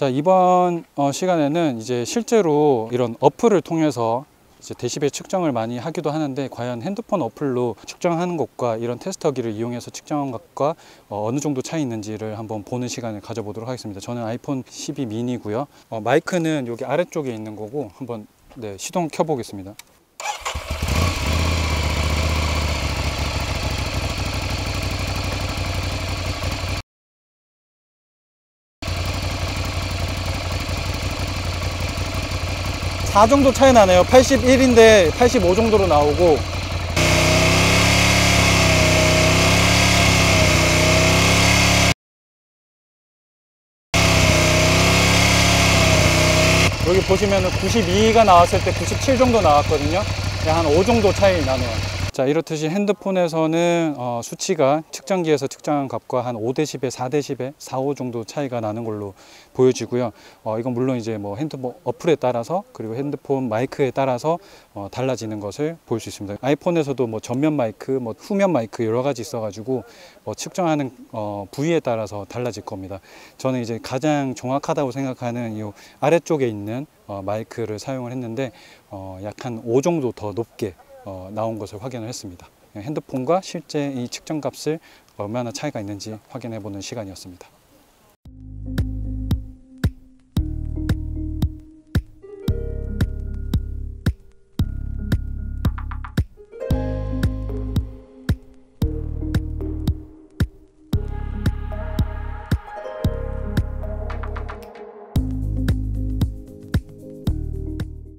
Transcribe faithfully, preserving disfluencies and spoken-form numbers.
자, 이번 어, 시간에는 이제 실제로 이런 어플을 통해서 이제 데시벨 측정을 많이 하기도 하는데, 과연 핸드폰 어플로 측정하는 것과 이런 테스터기를 이용해서 측정한 것과 어, 어느 정도 차이 있는지를 한번 보는 시간을 가져보도록 하겠습니다. 저는 아이폰 십이 미니고요. 어, 마이크는 여기 아래쪽에 있는 거고, 한번 네, 시동 켜보겠습니다. 사 정도 차이 나네요. 팔십일인데 팔십오 정도로 나오고, 여기 보시면 구십이가 나왔을 때 구십칠 정도 나왔거든요. 한 오 정도 차이 나네요. 자, 이렇듯이 핸드폰에서는 어, 수치가 측정기에서 측정한 값과 한 오 데시벨, 사 데시벨, 사, 오 정도 차이가 나는 걸로 보여지고요. 어, 이건 물론 이제 뭐 핸드폰 어플에 따라서, 그리고 핸드폰 마이크에 따라서 어, 달라지는 것을 볼 수 있습니다. 아이폰에서도 뭐 전면 마이크, 뭐 후면 마이크 여러 가지 있어가지고 뭐 측정하는 어, 부위에 따라서 달라질 겁니다. 저는 이제 가장 정확하다고 생각하는 이 아래쪽에 있는 어, 마이크를 사용을 했는데 어, 약 한 오 정도 더 높게 어, 나온 것을 확인을 했습니다. 핸드폰과 실제 이 측정 값을 얼마나 차이가 있는지 확인해 보는 시간이었습니다.